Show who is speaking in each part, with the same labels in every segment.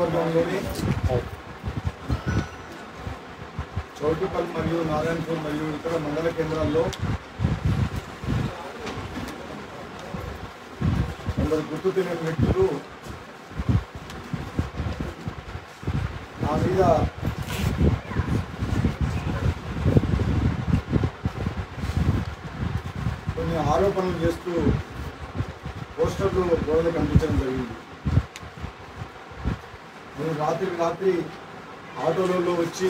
Speaker 1: నియోజకవర్గంలోని చౌటుపల్ మరియు నారాయణపూర్ మరియు ఇతర మండల కేంద్రాల్లో కొందరు గుర్తు తెలియని వ్యక్తులు నా మీద కొన్ని ఆరోపణలు చేస్తూ పోస్టర్లు గోడలు కనిపించడం జరిగింది. నేను రాత్రి ఆటోలలో వచ్చి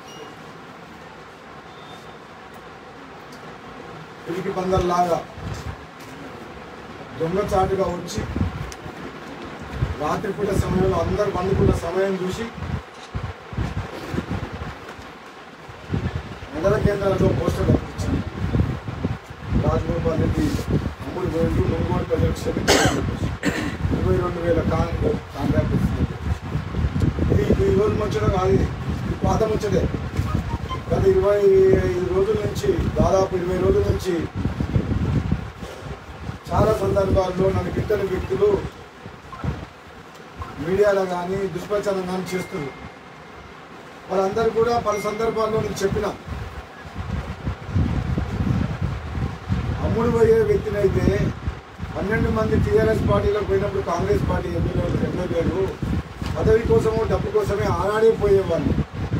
Speaker 1: పిరికి పందల్లాగా దొంగచాటుగా వచ్చి రాత్రిపూట సమయంలో అందరు పండుకున్న సమయం చూసి మండల కేంద్రాలతో పోస్టర్లు అర్పించింది. రాజగోపాల్ రెడ్డి అమ్ముడు పోయింటూ ఒంగోలు ప్రజలకు క్షమించాలని 22,000 కాంట్రాక్ట్ ఇస్తుంది. ఇది ఈ రోజు ముచ్చట కాదు, ఇది పాత ముచ్చటే. గత 25 రోజుల నుంచి దాదాపు 20 రోజుల నుంచి చాలా సందర్భాల్లో నన్ను గిట్టని వ్యక్తులు మీడియాలో కానీ దుష్ప్రచారం కానీ చేస్తున్నారు. వాళ్ళందరూ కూడా పలు సందర్భాల్లో నేను చెప్పిన అమ్ముడు పోయే వ్యక్తిని అయితే 12 మంది టీఆర్ఎస్ పార్టీలో పోయినప్పుడు కాంగ్రెస్ పార్టీ ఎమ్మెల్యేలు పదవి కోసమో డబ్బు కోసమే ఆనాడే పోయేవాళ్ళు.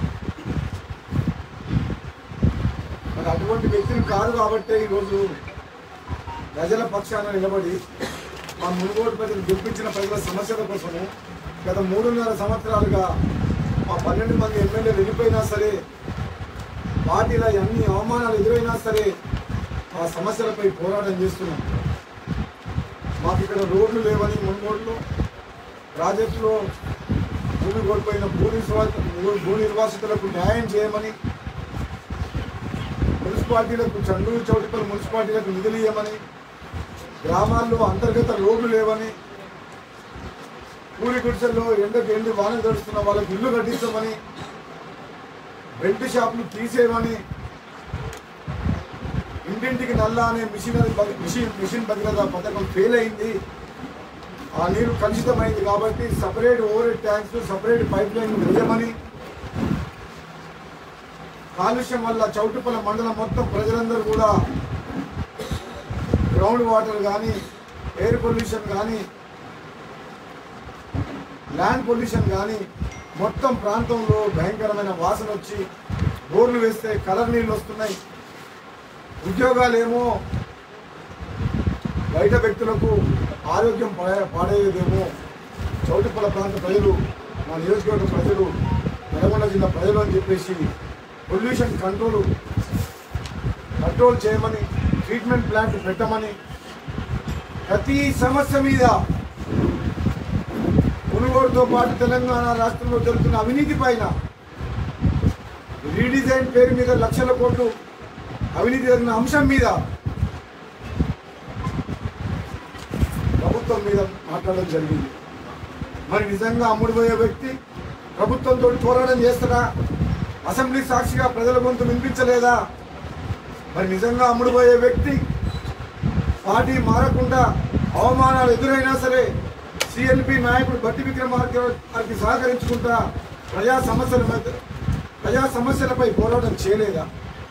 Speaker 1: మరి అటువంటి వ్యక్తులు కాదు కాబట్టే ఈరోజు ప్రజల పక్షాన నిలబడి మా మునుగోడు ప్రజలు గెలిపించిన ప్రజల సమస్యల కోసము గత 3.5 సంవత్సరాలుగా మా 12 మంది ఎమ్మెల్యేలు వెళ్ళిపోయినా సరే, పార్టీలో అన్ని అవమానాలు ఎదురైనా సరే ఆ సమస్యలపై పోరాటం చేస్తున్నాం. మాకు ఇక్కడ రోడ్లు లేవని మునుగోడులో ప్రాజెక్టులో భూమి కోల్పోయిన భూ నిర్వాసితులకు న్యాయం చేయమని, మున్సిపాలిటీలకు చండూరు చౌటుపల్లి మున్సిపాలిటీలకు నిధులు ఇవ్వమని, గ్రామాల్లో అంతర్గత రోడ్లు లేవని, పూరి గుడిసెల్లో ఎండి వాన తడుస్తున్న వాళ్ళకి ఇల్లు కట్టించమని, బెల్ట్ షాపులు తీసేయమని, ఇంటింటికి నల్లా అనే మిషన్ భగీరథ పథకం ఫెయిల్ అయింది, ఆ నీరు కలుషితమైంది కాబట్టి separate overhead tanks separate pipeline వేయమని, కాలుష్యం వల్ల చౌటుపల్ల మండలం మొత్తం ప్రజలందరూ కూడా గ్రౌండ్ వాటర్ కానీ, ఎయిర్ పొల్యూషన్ కానీ, ల్యాండ్ పొల్యూషన్ కానీ మొత్తం ప్రాంతంలో భయంకరమైన వాసన వచ్చి బోర్లు వేస్తే కలర్ నీళ్ళు వస్తున్నాయి. ఉద్యోగాలేమో బయట వ్యక్తులకు ఆరోగ్యం పాడేదేమో చౌటుపల్ల ప్రాంత ప్రజలు, మా నియోజకవర్గ ప్రజలు, నల్గొండ జిల్లా ప్రజలు అని చెప్పేసి పొల్యూషన్ కంట్రోల్ చేయమని, ట్రీట్మెంట్ ప్లాంట్ పెట్టమని, ప్రతి సమస్య మీద మునుగోడుతో పాటు తెలంగాణ రాష్ట్రంలో జరుగుతున్న అవినీతి పైన, రీడిజైన్ పేరు మీద లక్షల కోట్లు అవినీతి జరిగిన అంశం మీద ప్రభుత్వం మీద మాట్లాడడం జరిగింది. మరి నిజంగా అమ్ముడుపోయే వ్యక్తి ప్రభుత్వంతో పోరాటం చేస్తాడా? అసెంబ్లీ సాక్షిగా ప్రజల గొంతు వినిపించలేదా? మరి నిజంగా అమ్ముడుపోయే వ్యక్తి పార్టీ మారకుండా అవమానాలు ఎదురైనా సరే సిఎల్పి నాయకుడు బట్టి విక్రమార్కకి సహకరించుకుంటా ప్రజా సమస్యలపై పోరాటం చేయలేదా?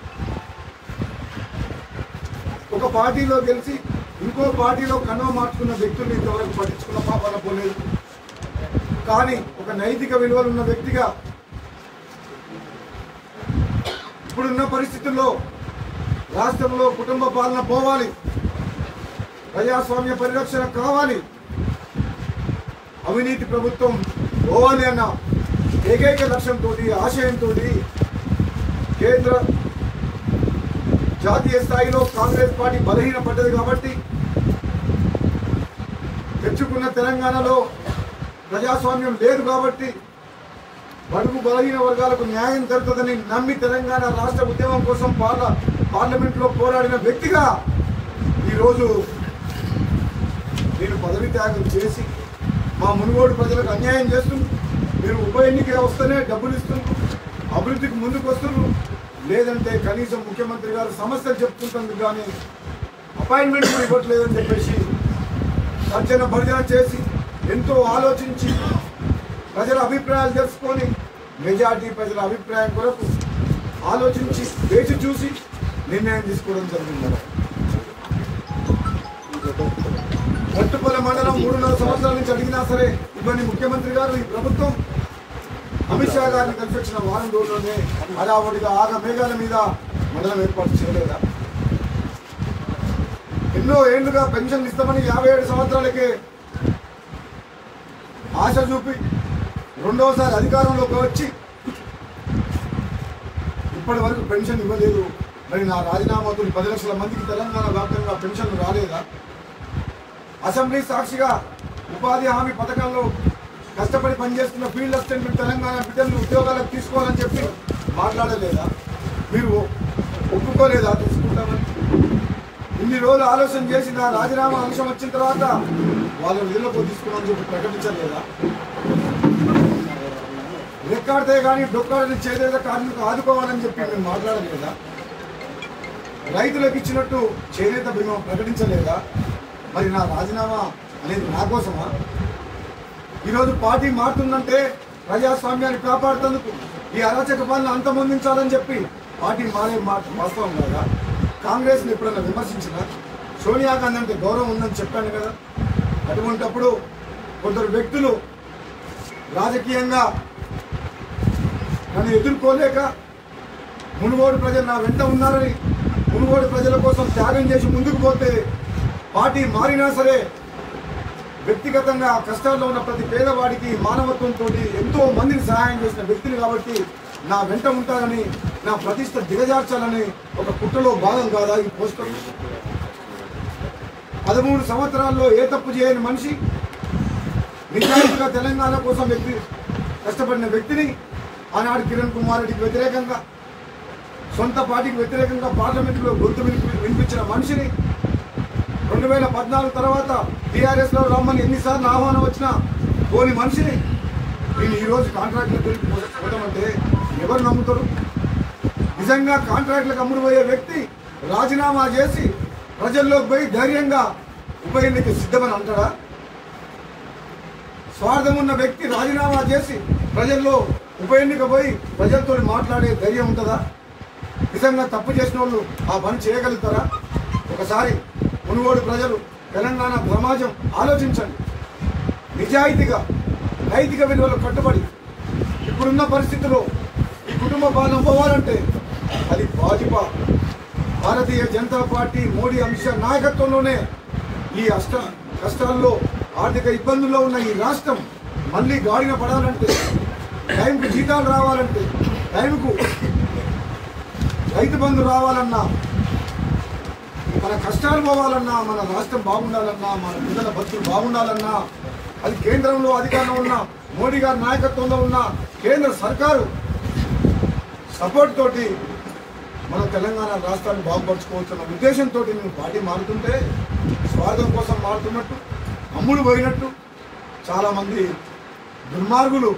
Speaker 1: ఒక పార్టీలో గెలిచి ఇంకో పార్టీలో కన్వ మార్చుకున్న వ్యక్తుల్ని ఇంతవరకు పట్టించుకున్న పాపాన పోలేదు. కానీ ఒక నైతిక విలువలు ఉన్న వ్యక్తిగా ఇప్పుడున్న పరిస్థితుల్లో రాష్ట్రంలో కుటుంబ పాలన పోవాలి, ప్రజాస్వామ్య పరిరక్షణ కావాలి, అవినీతి ప్రభుత్వం పోవాలి అన్న ఏకైక లక్ష్యంతో ఆశయంతో కేంద్ర జాతీయ స్థాయిలో కాంగ్రెస్ పార్టీ బలహీనపడ్డది కాబట్టి తెచ్చుకున్న తెలంగాణలో ప్రజాస్వామ్యం లేదు కాబట్టి బడుగు బలహీన వర్గాలకు న్యాయం జరుగుతుందని నమ్మి తెలంగాణ రాష్ట్ర ఉద్యమం కోసం పార్లమెంట్లో పోరాడిన వ్యక్తిగా ఈరోజు నేను పదవి త్యాగం చేసి మా మునుగోడు ప్రజలకు అన్యాయం చేస్తుంది. మీరు ఉప ఎన్నిక వస్తేనే డబ్బులు ఇస్తున్నారు, అభివృద్ధికి ముందుకు వస్తున్నారు, లేదంటే కనీసం ముఖ్యమంత్రి గారు సమస్యలు చెప్పుకుంటుంది కానీ అపాయింట్మెంట్ ఇవ్వట్లేదని చెప్పేసి తర్జన భర్జన చేసి ఎంతో ఆలోచించి ప్రజల అభిప్రాయాలు తెలుసుకొని మెజార్టీ ప్రజల అభిప్రాయం కొరకు ఆలోచించి వేచి చూసి నిర్ణయం తీసుకోవడం జరిగింది. మట్టుపల్లి మండలం 3.5 సంవత్సరాల నుంచి అడిగినా సరే ఇవన్నీ ముఖ్యమంత్రి గారు ఈ ప్రభుత్వం అమిత్ షా గారిని కలిసి వచ్చిన వారం రోజుల్లోనే హడావుడిగా ఆగ మేఘాల మీద మండలం ఏర్పాటు చేయలేదా? ఎన్నో ఏళ్లుగా పెన్షన్ ఇస్తామని 57 సంవత్సరాలకే ఆశ చూపి రెండోసారి అధికారంలోకి వచ్చి ఇప్పటి వరకు పెన్షన్ ఇవ్వలేదు. మరి నా రాజీనామాతో 10 లక్షల మందికి తెలంగాణ వ్యాప్తంగా పెన్షన్లు రాలేదా? అసెంబ్లీ సాక్షిగా ఉపాధి హామీ పథకంలో కష్టపడి పనిచేస్తున్న ఫీల్డ్ అసిస్టెంట్లు తెలంగాణ బిడ్డలను ఉద్యోగాలకు తీసుకోవాలని చెప్పి మాట్లాడలేదా? మీరు ఒప్పుకోలేదా తీసుకుంటామని? ఇన్ని రోజులు ఆలోచన చేసి నా రాజీనామా అంశం వచ్చిన తర్వాత వాళ్ళ విధులకు తీసుకున్నామని చెప్పి ప్రకటించలేదా? రెక్కాడితే కానీ డొక్కాడని చేదేద కార్మికులు ఆదుకోవాలని చెప్పి మేము మాట్లాడలేదా? రైతులకు ఇచ్చినట్టు చేనేత బీమా ప్రకటించలేదా? మరి నా రాజీనామా అనేది నా కోసమా? ఈరోజు పార్టీ మారుతుందంటే ప్రజాస్వామ్యాన్ని కాపాడుతందుకు ఈ అరాచక పాలన అంతమొందించాలని చెప్పి పార్టీ మారే మాట వాస్తవం కదా. కాంగ్రెస్ని ఎప్పుడన్నా విమర్శించిన సోనియా గాంధీ అంటే గౌరవం ఉందని చెప్పాను కదా. అటువంటప్పుడు కొందరు వ్యక్తులు రాజకీయంగా నన్ను ఎదుర్కోలేక మునుగోడు ప్రజలు నా వెంట ఉన్నారని మునుగోడు ప్రజల కోసం త్యాగం చేసి ముందుకు పోతే పార్టీ మారినా సరే వ్యక్తిగతంగా కష్టాల్లో ఉన్న ప్రతి పేదవాడికి మానవత్వంతో ఎంతో మందిని సహాయం చేసిన వ్యక్తిని కాబట్టి నా వెంట ఉంటారని నా ప్రతిష్ట దిగజార్చాలని ఒక కుట్రలో భాగం కాదా ఈ పోస్టర్? 13 సంవత్సరాల్లో ఏ తప్పు చేయని మనిషి, నిజాయితీగా తెలంగాణ కోసం కష్టపడిన వ్యక్తిని ఆనాడు కిరణ్ కుమార్ రెడ్డికి వ్యతిరేకంగా సొంత పార్టీకి వ్యతిరేకంగా పార్లమెంటులో గొంతు వినిపించిన మనిషిని 2014 తర్వాత టీఆర్ఎస్లో రమ్మని ఎన్నిసార్లు ఆహ్వానం వచ్చినా పోని మనిషిని నేను ఈరోజు కాంట్రాక్టులకు వెళ్ళిపోతామంటే ఎవరు నమ్ముతారు? నిజంగా కాంట్రాక్టులకు అమ్ముడుపోయే వ్యక్తి రాజీనామా చేసి ప్రజల్లోకి పోయి ధైర్యంగా ఉప ఎన్నిక సిద్ధమని అంటాడా? స్వార్థం ఉన్న వ్యక్తి రాజీనామా చేసి ప్రజల్లో ఉప ఎన్నిక పోయి ప్రజలతో మాట్లాడే ధైర్యం ఉంటుందా? నిజంగా తప్పు చేసిన వాళ్ళు ఆ పని చేయగలుగుతారా? ఒకసారి మునుగోడు ప్రజలు, తెలంగాణ సమాజం ఆలోచించండి. నిజాయితీగా నైతిక విలువలు కట్టుబడి ఇప్పుడున్న పరిస్థితుల్లో ఈ కుటుంబ పాలన పోవాలంటే అది భాజపా భారతీయ జనతా పార్టీ మోడీ అమిత్ షా నాయకత్వంలోనే ఈ కష్టాల్లో ఆర్థిక ఇబ్బందుల్లో ఉన్న ఈ రాష్ట్రం మళ్ళీ గాడిన పడాలంటే, టైంకు జీతాలు రావాలంటే, టైంకు రైతు బంధు రావాలన్నా, మన కష్టాలు పోవాలన్నా, మన రాష్ట్రం బాగుండాలన్నా, మన పిల్లల బతుకులు బాగుండాలన్నా అది కేంద్రంలో అధికారంలో ఉన్న మోడీ గారి నాయకత్వంలో ఉన్న కేంద్ర సర్కారు సపోర్ట్ తోటి మన తెలంగాణ రాష్ట్రాన్ని బాగుపరచుకోవచ్చున్న ఉద్దేశంతో నేను పార్టీ మారుతుంటే స్వార్థం కోసం మారుతున్నట్టు, అమ్ముడు పోయినట్టు చాలామంది దుర్మార్గులు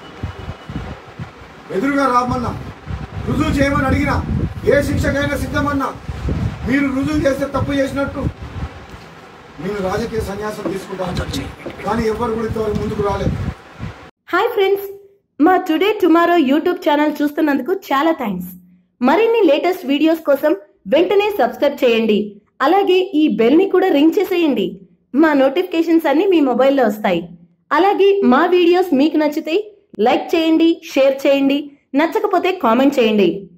Speaker 1: ఎదురుగా రామన్నా, రుజువు చేయమని అడిగినా, ఏ శిక్షకైనా సిద్ధమన్నా మీరు రుజువు చేస్తే తప్పు చేసినట్టు నేను రాజకీయ సన్యాసం తీసుకుంటాను చెప్పి కానీ ఎవరు కూడా ఇంతవరకు ముందుకు రాలేదు.
Speaker 2: హాయ్ ఫ్రెండ్స్, మా టుడే టుమారో యూట్యూబ్ ఛానల్ చూస్తున్నందుకు చాలా థ్యాంక్స్. మరిన్ని లేటెస్ట్ వీడియోస్ కోసం వెంటనే సబ్స్క్రైబ్ చేయండి. అలాగే ఈ బెల్ ని కూడా రింగ్ చేసేయండి. మా నోటిఫికేషన్స్ అన్ని మీ మొబైల్లో వస్తాయి. అలాగే మా వీడియోస్ మీకు నచ్చితే లైక్ చేయండి, షేర్ చేయండి, నచ్చకపోతే కామెంట్ చేయండి.